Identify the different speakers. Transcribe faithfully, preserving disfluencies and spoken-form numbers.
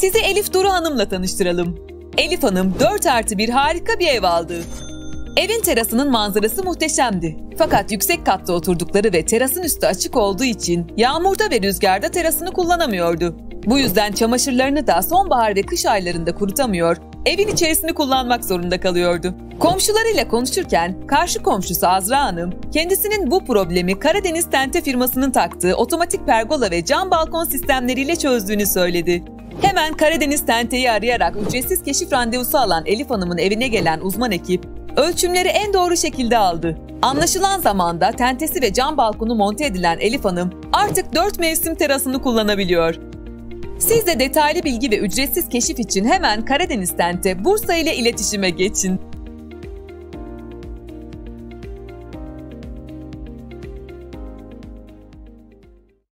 Speaker 1: Sizi Elif Duru Hanım'la tanıştıralım. Elif Hanım dört artı bir harika bir ev aldı. Evin terasının manzarası muhteşemdi. Fakat yüksek katta oturdukları ve terasın üstü açık olduğu için yağmurda ve rüzgarda terasını kullanamıyordu. Bu yüzden çamaşırlarını da sonbahar ve kış aylarında kurutamıyor, evin içerisini kullanmak zorunda kalıyordu. Komşularıyla konuşurken karşı komşusu Azra Hanım, kendisinin bu problemi Karadeniz Tente firmasının taktığı otomatik pergola ve cam balkon sistemleriyle çözdüğünü söyledi. Hemen Karadeniz Tente'yi arayarak ücretsiz keşif randevusu alan Elif Hanım'ın evine gelen uzman ekip, ölçümleri en doğru şekilde aldı. Anlaşılan zamanda tentesi ve cam balkonu monte edilen Elif Hanım artık dört mevsim terasını kullanabiliyor. Siz de detaylı bilgi ve ücretsiz keşif için hemen Karadeniz Tente Bursa ile iletişime geçin.